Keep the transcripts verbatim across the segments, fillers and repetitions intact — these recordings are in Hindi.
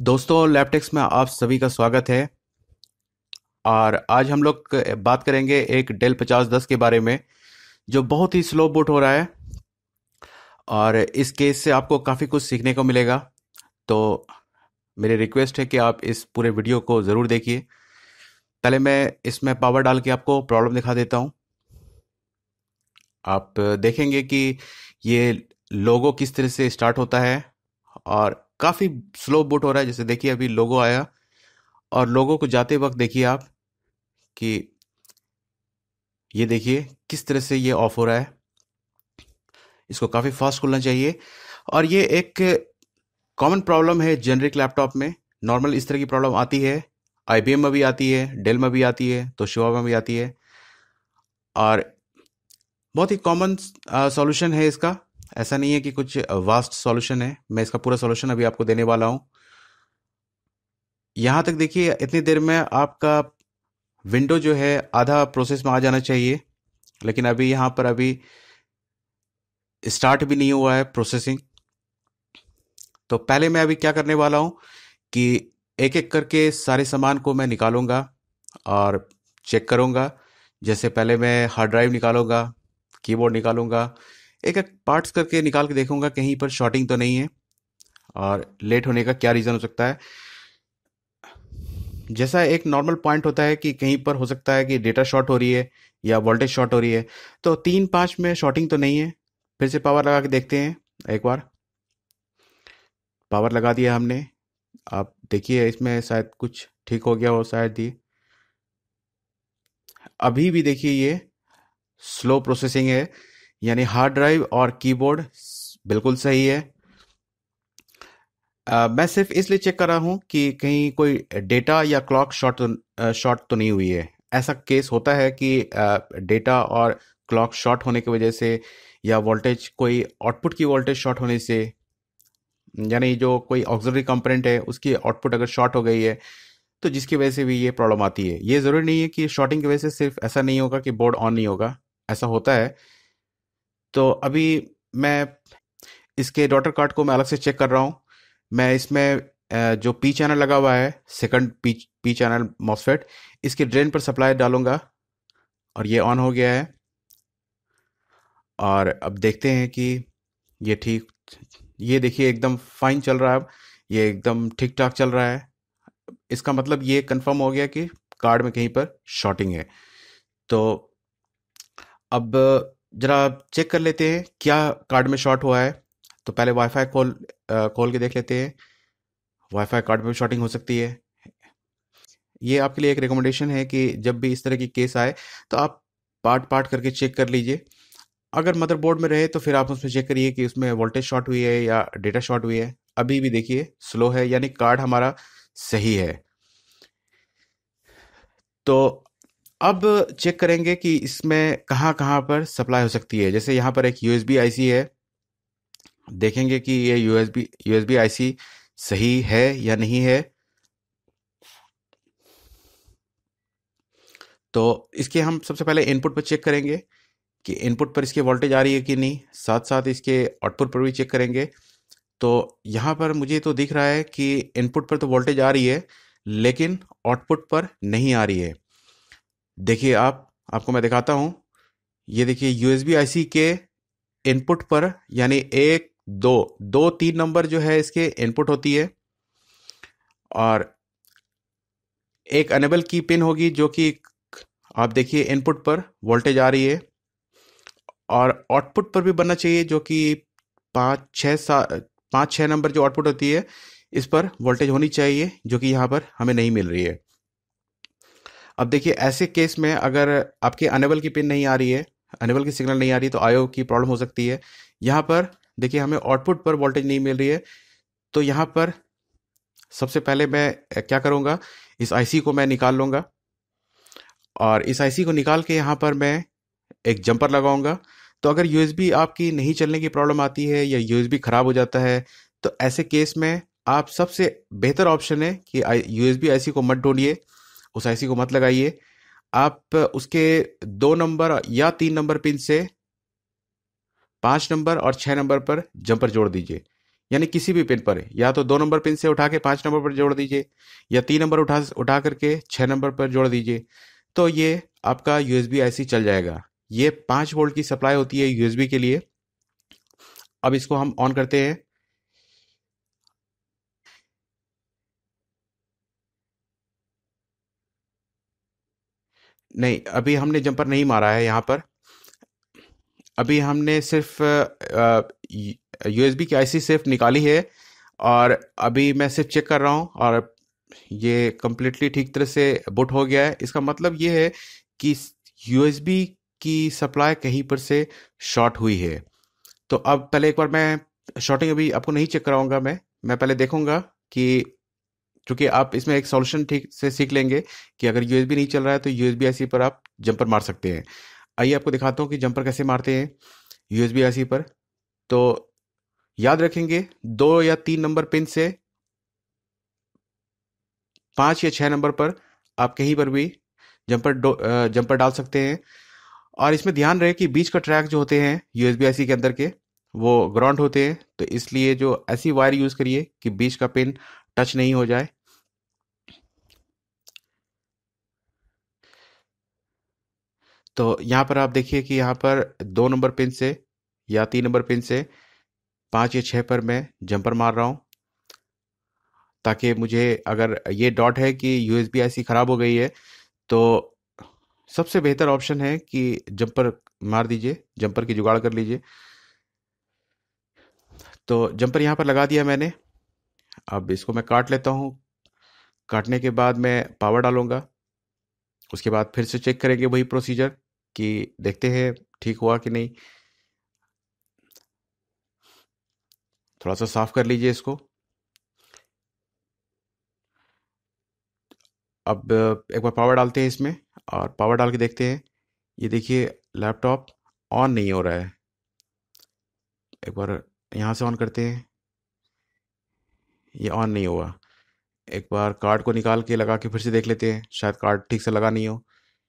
दोस्तों, लैपटेक्स में आप सभी का स्वागत है। और आज हम लोग बात करेंगे एक डेल पचास दस के बारे में, जो बहुत ही स्लो बूट हो रहा है। और इस केस से आपको काफ़ी कुछ सीखने को मिलेगा। तो मेरी रिक्वेस्ट है कि आप इस पूरे वीडियो को ज़रूर देखिए। पहले मैं इसमें पावर डाल के आपको प्रॉब्लम दिखा देता हूँ। आप देखेंगे कि ये लोगो किस तरह से स्टार्ट होता है और काफ़ी स्लो बूट हो रहा है। जैसे देखिए, अभी लोगो आया और लोगो को जाते वक्त देखिए आप कि ये देखिए किस तरह से ये ऑफ हो रहा है। इसको काफ़ी फास्ट खुलना चाहिए। और ये एक कॉमन प्रॉब्लम है जेनरिक लैपटॉप में। नॉर्मल इस तरह की प्रॉब्लम आती है, आईबीएम में भी आती है, डेल में भी आती है, तोशिबा में भी आती है। और बहुत ही कॉमन सॉल्यूशन है इसका। ऐसा नहीं है कि कुछ वास्ट सॉल्यूशन है। मैं इसका पूरा सॉल्यूशन अभी आपको देने वाला हूँ। यहाँ तक देखिए, इतनी देर में आपका विंडो जो है आधा प्रोसेस में आ जाना चाहिए, लेकिन अभी यहाँ पर अभी स्टार्ट भी नहीं हुआ है प्रोसेसिंग। तो पहले मैं अभी क्या करने वाला हूँ कि एक एक करके सारे सामान को मैं निकालूंगा और चेक करूंगा। जैसे पहले मैं हार्ड ड्राइव निकालूंगा, कीबोर्ड निकालूंगा, एक एक पार्ट्स करके निकाल के देखूंगा कहीं पर शॉर्टिंग तो नहीं है और लेट होने का क्या रीज़न हो सकता है। जैसा एक नॉर्मल पॉइंट होता है कि कहीं पर हो सकता है कि डेटा शॉर्ट हो रही है या वोल्टेज शॉर्ट हो रही है, तो तीन पाँच में शॉर्टिंग तो नहीं है। फिर से पावर लगा के देखते हैं। एक बार पावर लगा दिया हमने। आप देखिए, इसमें शायद कुछ ठीक हो गया हो शायद। ये अभी भी देखिए ये स्लो प्रोसेसिंग है, यानी हार्ड ड्राइव और कीबोर्ड बिल्कुल सही है। अ, मैं सिर्फ इसलिए चेक कर रहा हूँ कि कहीं कोई डेटा या क्लॉक शॉर्ट तो शॉर्ट तो नहीं हुई है। ऐसा केस होता है कि डेटा और क्लॉक शॉर्ट होने की वजह से, या वोल्टेज कोई आउटपुट की वोल्टेज शॉर्ट होने से, यानी जो कोई ऑक्सिलरी कंपोनेंट है उसकी आउटपुट अगर शॉर्ट हो गई है, तो जिसकी वजह से भी ये प्रॉब्लम आती है। ये ज़रूरी नहीं है कि शॉर्टिंग की वजह से सिर्फ ऐसा नहीं होगा कि बोर्ड ऑन नहीं होगा, ऐसा होता है। तो अभी मैं इसके डॉटर कार्ड को मैं अलग से चेक कर रहा हूँ। मैं इसमें अ, जो पी चैनल लगा हुआ है, second P P channel MOSFET, इसके ड्रेन पर सप्लाई डालूंगा और ये ऑन हो गया है। और अब देखते हैं कि ये ठीक, ये देखिए एकदम फाइन चल रहा है। अब ये एकदम ठीक ठाक चल रहा है। इसका मतलब ये कंफर्म हो गया कि कार्ड में कहीं पर शॉर्टिंग है। तो अब जरा चेक कर लेते हैं क्या कार्ड में शॉर्ट हुआ है। तो पहले वाईफाई खोल अ, खोल के देख लेते हैं। वाईफाई कार्ड में भी शॉर्टिंग हो सकती है। ये आपके लिए एक रिकमेंडेशन है कि जब भी इस तरह की केस आए तो आप पार्ट पार्ट करके चेक कर लीजिए। अगर मदरबोर्ड में रहे तो फिर आप उसमें चेक करिए कि उसमें वोल्टेज शॉर्ट हुई है या डेटा शॉर्ट हुई है। अभी भी देखिए स्लो है, यानी कार्ड हमारा सही है। तो अब चेक करेंगे कि इसमें कहाँ कहाँ पर सप्लाई हो सकती है। जैसे यहाँ पर एक यूएसबी आईसी है। देखेंगे कि ये यूएसबी यूएसबी आईसी सही है या नहीं है। तो इसके हम सबसे पहले इनपुट पर चेक करेंगे कि इनपुट पर इसके वोल्टेज आ रही है कि नहीं। साथ साथ इसके आउटपुट पर भी चेक करेंगे। तो यहाँ पर मुझे तो दिख रहा है कि इनपुट पर तो वोल्टेज आ रही है, लेकिन आउटपुट पर नहीं आ रही है। देखिए, आप आपको मैं दिखाता हूँ। ये देखिए यूएसबी आईसी के इनपुट पर, यानी एक दो दो तीन नंबर जो है इसके इनपुट होती है, और एक अनेबल की पिन होगी जो कि आप देखिए इनपुट पर वोल्टेज आ रही है, और आउटपुट पर भी बनना चाहिए जो कि पाँच छः सा पाँच छः नंबर जो आउटपुट होती है, इस पर वोल्टेज होनी चाहिए, जो कि यहाँ पर हमें नहीं मिल रही है। अब देखिए, ऐसे केस में अगर आपके अनेबल की पिन नहीं आ रही है, अनेबल की सिग्नल नहीं आ रही है, तो आईओ की प्रॉब्लम हो सकती है। यहाँ पर देखिए हमें आउटपुट पर वोल्टेज नहीं मिल रही है। तो यहाँ पर सबसे पहले मैं क्या करूँगा, इस आईसी को मैं निकाल लूँगा, और इस आईसी को निकाल के यहाँ पर मैं एक जंपर लगाऊंगा। तो अगर यूएसबी आपकी नहीं चलने की प्रॉब्लम आती है या यूएसबी खराब हो जाता है, तो ऐसे केस में आप सबसे बेहतर ऑप्शन है कि यूएसबी आईसी को मत ढूंढिए, उस आईसी को मत लगाइए। आप उसके दो नंबर या तीन नंबर पिन से पाँच नंबर और छः नंबर पर जंपर जोड़ दीजिए। यानी किसी भी पिन पर, या तो दो नंबर पिन से उठा के पाँच नंबर पर जोड़ दीजिए, या तीन नंबर उठा उठा करके छः नंबर पर जोड़ दीजिए, तो ये आपका यूएसबी आईसी चल जाएगा। ये पाँच वोल्ट की सप्लाई होती है यूएसबी के लिए। अब इसको हम ऑन करते हैं। नहीं, अभी हमने जंपर नहीं मारा है यहाँ पर। अभी हमने सिर्फ यूएसबी की आईसी सिर्फ निकाली है, और अभी मैं सिर्फ चेक कर रहा हूँ, और ये कम्प्लीटली ठीक तरह से बुट हो गया है। इसका मतलब ये है कि यूएसबी की सप्लाई कहीं पर से शॉर्ट हुई है। तो अब पहले एक बार मैं शॉर्टिंग अभी आपको नहीं चेक कराऊंगा, मैं मैं पहले देखूंगा कि, क्योंकि आप इसमें एक सॉल्यूशन ठीक से सीख लेंगे कि अगर यूएसबी नहीं चल रहा है तो यूएसबी आईसी पर आप जंपर मार सकते हैं। आइए आपको दिखाता हूँ कि जंपर कैसे मारते हैं यूएसबी आईसी पर। तो याद रखेंगे, दो या तीन नंबर पिन से पाँच या छः नंबर पर आप कहीं पर भी जंपर डो अ, जंपर डाल सकते हैं। और इसमें ध्यान रहे कि बीच का ट्रैक जो होते हैं यूएसबी आईसी के अंदर के, वो ग्राउंड होते हैं, तो इसलिए जो ऐसी वायर यूज़ करिए कि बीच का पिन टच नहीं हो जाए। तो यहाँ पर आप देखिए कि यहाँ पर दो नंबर पिन से या तीन नंबर पिन से पाँच या छः पर मैं जंपर मार रहा हूँ, ताकि मुझे, अगर ये डॉट है कि यूएसबी आईसी ख़राब हो गई है, तो सबसे बेहतर ऑप्शन है कि जंपर मार दीजिए, जंपर की जुगाड़ कर लीजिए। तो जंपर यहाँ पर लगा दिया मैंने। अब इसको मैं काट लेता हूँ। काटने के बाद मैं पावर डालूंगा। उसके बाद फिर से चेक करेंगे वही प्रोसीजर, कि देखते हैं ठीक हुआ कि नहीं। थोड़ा सा साफ कर लीजिए इसको। अब एक बार पावर डालते हैं इसमें, और पावर डाल के देखते हैं। ये देखिए लैपटॉप ऑन नहीं हो रहा है। एक बार यहाँ से ऑन करते हैं, ये ऑन नहीं हुआ। एक बार कार्ड को निकाल के लगा के फिर से देख लेते हैं, शायद कार्ड ठीक से लगा नहीं हो।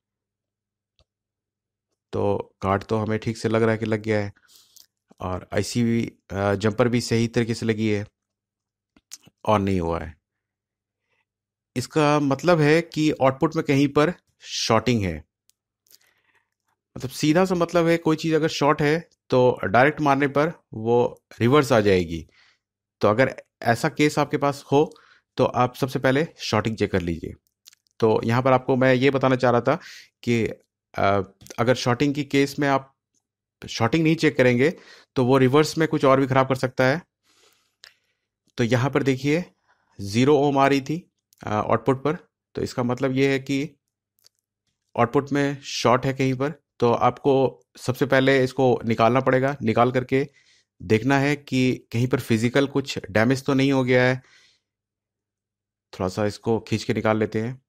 तो कार्ड तो हमें ठीक से लग रहा है कि लग गया है, और आईसी भी, जंपर भी सही तरीके से लगी है, ऑन नहीं हुआ है। इसका मतलब है कि आउटपुट में कहीं पर शॉर्टिंग है। मतलब सीधा सा मतलब है, कोई चीज़ अगर शॉर्ट है तो डायरेक्ट मारने पर वो रिवर्स आ जाएगी। तो अगर ऐसा केस आपके पास हो, तो आप सबसे पहले शॉर्टिंग चेक कर लीजिए। तो यहाँ पर आपको मैं ये बताना चाह रहा था कि अ, अगर शॉर्टिंग की केस में आप शॉर्टिंग नहीं चेक करेंगे, तो वो रिवर्स में कुछ और भी खराब कर सकता है। तो यहाँ पर देखिए ज़ीरो ओम आ रही थी आउटपुट पर, तो इसका मतलब ये है कि आउटपुट में शॉर्ट है कहीं पर। तो आपको सबसे पहले इसको निकालना पड़ेगा। निकाल करके देखना है कि कहीं पर फिजिकल कुछ डैमेज तो नहीं हो गया है। थोड़ा सा इसको खींच के निकाल लेते हैं।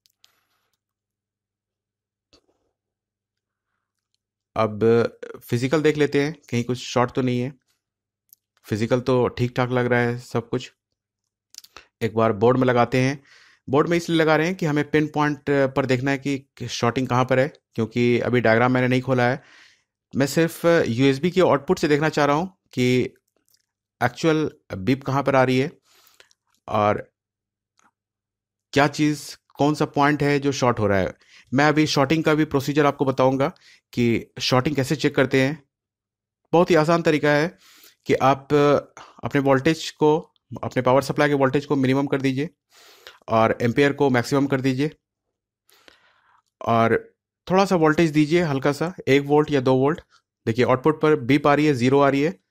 अब फिजिकल देख लेते हैं, कहीं कुछ शॉर्ट तो नहीं है। फिजिकल तो ठीक ठाक लग रहा है सब कुछ। एक बार बोर्ड में लगाते हैं। बोर्ड में इसलिए लगा रहे हैं कि हमें पिन पॉइंट पर देखना है कि शॉर्टिंग कहाँ पर है, क्योंकि अभी डायग्राम मैंने नहीं खोला है। मैं सिर्फ यूएसबी की आउटपुट से देखना चाह रहा हूँ कि एक्चुअल बीप कहाँ पर आ रही है, और क्या चीज़, कौन सा पॉइंट है जो शॉर्ट हो रहा है। मैं अभी शॉर्टिंग का भी प्रोसीजर आपको बताऊंगा कि शॉर्टिंग कैसे चेक करते हैं। बहुत ही आसान तरीका है कि आप अपने वोल्टेज को, अपने पावर सप्लाई के वोल्टेज को मिनिमम कर दीजिए, और एम्पेयर को मैक्सिमम कर दीजिए, और थोड़ा सा वोल्टेज दीजिए, हल्का सा, एक वोल्ट या दो वोल्ट। देखिए आउटपुट पर बीप आ रही है, ज़ीरो आ रही है।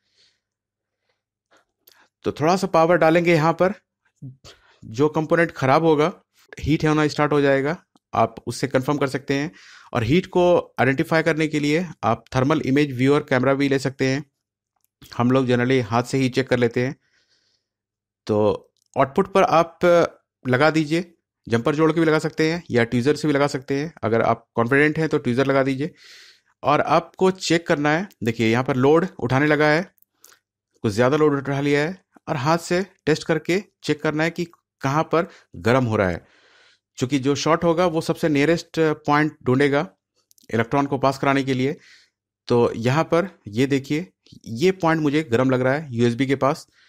तो थोड़ा सा पावर डालेंगे यहाँ पर, जो कंपोनेंट खराब होगा, हीट होना स्टार्ट हो जाएगा। आप उससे कंफर्म कर सकते हैं। और हीट को आइडेंटिफाई करने के लिए आप थर्मल इमेज व्यूअर कैमरा भी ले सकते हैं। हम लोग जनरली हाथ से ही चेक कर लेते हैं। तो आउटपुट पर आप लगा दीजिए। जंपर जोड़ के भी लगा सकते हैं, या ट्यूज़र से भी लगा सकते हैं। अगर आप कॉन्फिडेंट हैं तो ट्यूज़र लगा दीजिए। और आपको चेक करना है, देखिए यहाँ पर लोड उठाने लगा है, कुछ ज़्यादा लोड उठा लिया है, और हाथ से टेस्ट करके चेक करना है कि कहाँ पर गर्म हो रहा है। क्योंकि जो शॉर्ट होगा वो सबसे नियरेस्ट पॉइंट ढूंढेगा इलेक्ट्रॉन को पास कराने के लिए। तो यहाँ पर ये देखिए, ये पॉइंट मुझे गर्म लग रहा है यूएसबी के पास।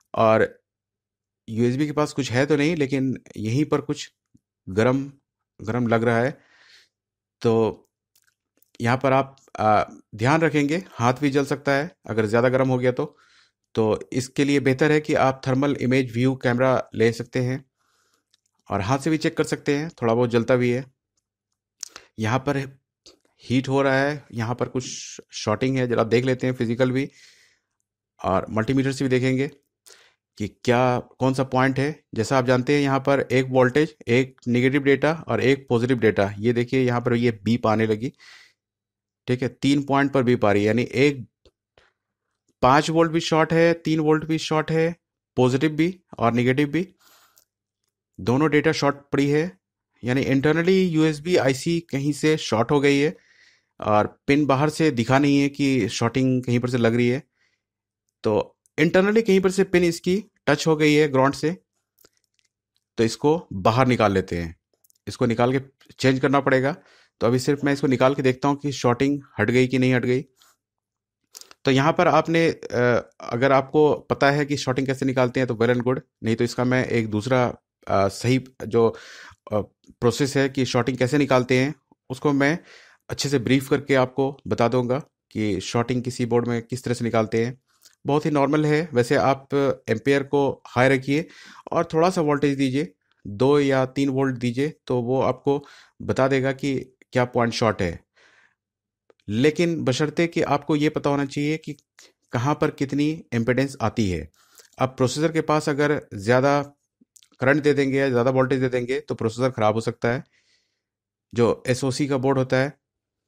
और यूएसबी के पास कुछ है तो नहीं, लेकिन यहीं पर कुछ गरम गरम लग रहा है। तो यहाँ पर आप आ, ध्यान रखेंगे, हाथ भी जल सकता है अगर ज़्यादा गर्म हो गया तो तो इसके लिए बेहतर है कि आप थर्मल इमेज व्यू कैमरा ले सकते हैं और हाथ से भी चेक कर सकते हैं, थोड़ा बहुत जलता भी है। यहाँ पर हीट हो रहा है, यहाँ पर कुछ शॉर्टिंग है, जरा देख लेते हैं फिजिकल भी और मल्टीमीटर से भी देखेंगे कि क्या कौन सा पॉइंट है। जैसा आप जानते हैं, यहाँ पर एक वोल्टेज, एक नेगेटिव डेटा और एक पॉजिटिव डेटा। ये देखिए यहाँ पर ये बीप आने लगी, ठीक है, तीन पॉइंट पर बीप आ रही है, यानी एक पाँच वोल्ट भी शॉर्ट है, तीन वोल्ट भी शॉर्ट है, पॉजिटिव भी और नेगेटिव भी, दोनों डेटा शॉर्ट पड़ी है। यानी इंटरनली यूएसबी आईसी कहीं से शॉर्ट हो गई है और पिन बाहर से दिखा नहीं है कि शॉर्टिंग कहीं पर से लग रही है। तो इंटरनली कहीं पर से पिन इसकी टच हो गई है ग्राउंड से, तो इसको बाहर निकाल लेते हैं। इसको निकाल के चेंज करना पड़ेगा। तो अभी सिर्फ मैं इसको निकाल के देखता हूँ कि शॉर्टिंग हट गई कि नहीं हट गई। तो यहाँ पर आपने अ, अगर आपको पता है कि शॉर्टिंग कैसे निकालते हैं तो वेल एंड गुड, नहीं तो इसका मैं एक दूसरा अ, सही जो प्रोसेस है कि शॉर्टिंग कैसे निकालते हैं उसको मैं अच्छे से ब्रीफ करके आपको बता दूंगा कि शॉर्टिंग किसी बोर्ड में किस तरह से निकालते हैं। बहुत ही नॉर्मल है वैसे। आप एम्पेयर को हाई रखिए और थोड़ा सा वोल्टेज दीजिए, दो या तीन वोल्ट दीजिए, तो वो आपको बता देगा कि क्या पॉइंट शॉर्ट है। लेकिन बशर्ते कि आपको ये पता होना चाहिए कि कहाँ पर कितनी इम्पीडेंस आती है। अब प्रोसेसर के पास अगर ज़्यादा करंट दे देंगे या ज़्यादा वोल्टेज दे देंगे तो प्रोसेसर ख़राब हो सकता है। जो एसओसी का बोर्ड होता है,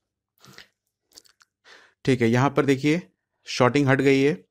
ठीक है, यहाँ पर देखिए शॉर्टिंग हट गई है।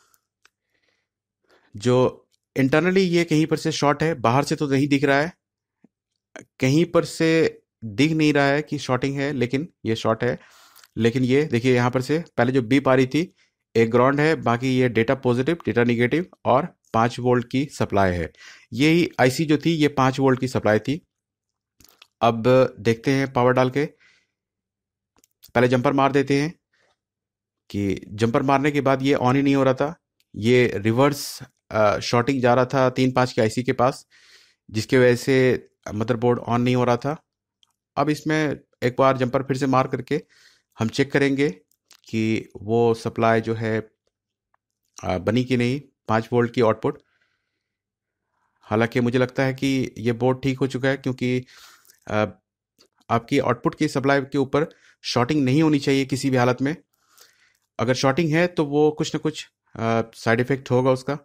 जो इंटरनली ये कहीं पर से शॉर्ट है, बाहर से तो नहीं दिख रहा है, कहीं पर से दिख नहीं रहा है कि शॉर्टिंग है, लेकिन ये शॉर्ट है। लेकिन ये देखिए यहाँ पर से पहले जो बीप आ रही थी, एक ग्राउंड है, बाकी ये डेटा पॉजिटिव डेटा निगेटिव और पाँच वोल्ट की सप्लाई है। यही आईसी जो थी ये पाँच वोल्ट की सप्लाई थी। अब देखते हैं पावर डाल के, पहले जंपर मार देते हैं कि जंपर मारने के बाद ये ऑन ही नहीं हो रहा था, ये रिवर्स शॉर्टिंग जा रहा था तीन पाँच के आईसी के पास, जिसकी वजह से मदरबोर्ड ऑन नहीं हो रहा था। अब इसमें एक बार जंपर फिर से मार करके हम चेक करेंगे कि वो सप्लाई जो है आ, बनी कि नहीं, पाँच वोल्ट की आउटपुट। हालांकि मुझे लगता है कि ये बोर्ड ठीक हो चुका है, क्योंकि आ, आपकी आउटपुट की सप्लाई के ऊपर शॉर्टिंग नहीं होनी चाहिए किसी भी हालत में। अगर शॉर्टिंग है तो वो कुछ ना कुछ साइड इफेक्ट होगा उसका।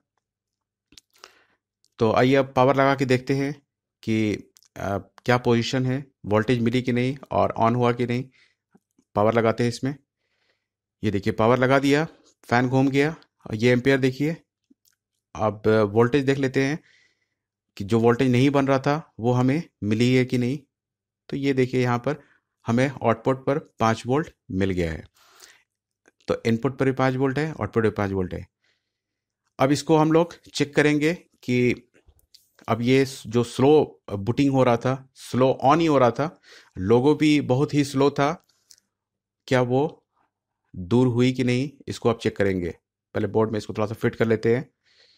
तो आइए अब पावर लगा के देखते हैं कि आ, क्या पोजीशन है, वोल्टेज मिली कि नहीं और ऑन हुआ कि नहीं। पावर लगाते हैं इसमें। ये देखिए पावर लगा दिया, फैन घूम गया और ये एम्पेयर देखिए। अब वोल्टेज देख लेते हैं कि जो वोल्टेज नहीं बन रहा था वो हमें मिली है कि नहीं। तो ये देखिए यहाँ पर हमें आउटपुट पर पाँच वोल्ट मिल गया है। तो इनपुट पर भी पाँच वोल्ट है, आउटपुट पर पाँच वोल्ट है। अब इसको हम लोग चेक करेंगे कि अब ये जो स्लो बूटिंग हो रहा था, स्लो ऑन ही हो रहा था, लोगो भी बहुत ही स्लो था, क्या वो दूर हुई कि नहीं, इसको आप चेक करेंगे। पहले बोर्ड में इसको थोड़ा सा फिट कर लेते हैं।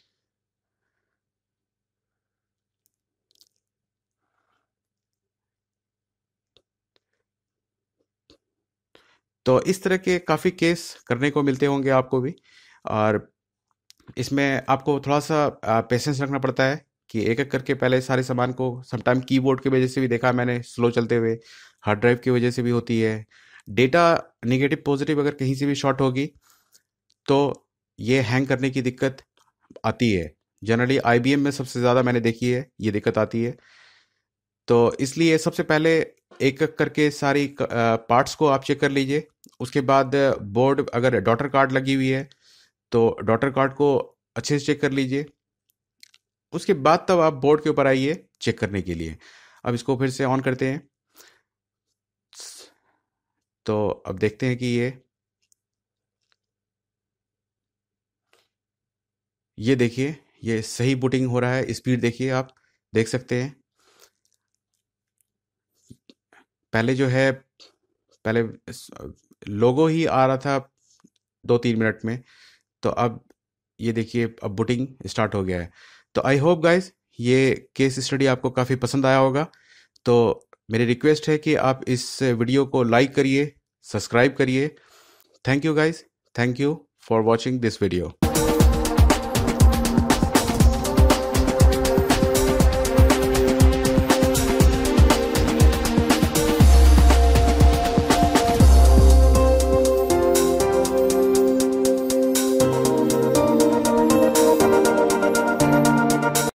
तो इस तरह के काफ़ी केस करने को मिलते होंगे आपको भी, और इसमें आपको थोड़ा सा पेशेंस रखना पड़ता है कि एक एक करके पहले सारे सामान को, समटाइम कीबोर्ड की वजह से भी देखा है मैंने स्लो चलते हुए, हार्ड ड्राइव की वजह से भी होती है। डेटा निगेटिव पॉजिटिव अगर कहीं से भी शॉर्ट होगी तो ये हैंग करने की दिक्कत आती है। जनरली आईबीएम में सबसे ज़्यादा मैंने देखी है ये दिक्कत आती है। तो इसलिए सबसे पहले एक एक करके सारी पार्ट्स को आप चेक कर लीजिए। उसके बाद बोर्ड अगर डॉटर कार्ड लगी हुई है तो डॉटर कार्ड को अच्छे से चेक कर लीजिए। उसके बाद तब आप बोर्ड के ऊपर आइए चेक करने के लिए। अब इसको फिर से ऑन करते हैं। तो अब देखते हैं कि ये ये देखिए ये सही बूटिंग हो रहा है। स्पीड देखिए, आप देख सकते हैं। पहले जो है, पहले लोगो ही आ रहा था दो तीन मिनट में, तो अब ये देखिए अब बूटिंग स्टार्ट हो गया है। तो आई होप गाइज ये केस स्टडी आपको काफ़ी पसंद आया होगा। तो मेरी रिक्वेस्ट है कि आप इस वीडियो को लाइक करिए, सब्सक्राइब करिए। Thank you guys, thank you for watching this video.